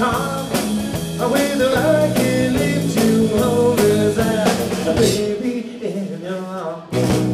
charm, with a lucky lift to hold his hand, baby in your arms.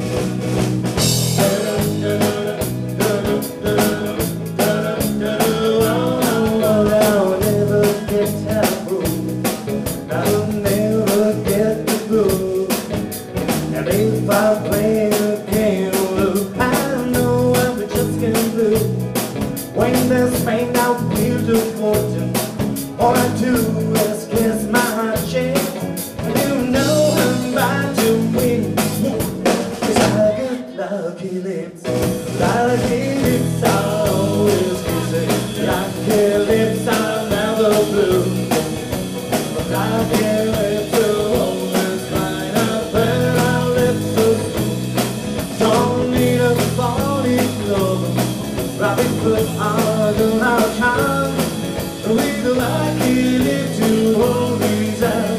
I'll never get taboo, I'll never get the blues. And if I play a game, look, I know I'm just getting blue. When there's pain, I'll feel the fortune. All I do is kiss my chest. You know I'm about to win, 'cause I got lucky lips. Lucky lips are always kissing. Lucky lips are never blue. Lucky lips are always fine. I bet our lips are smooth. Don't need a body glove. Rabbit foot on our charm, with a lucky lip to hold his hand.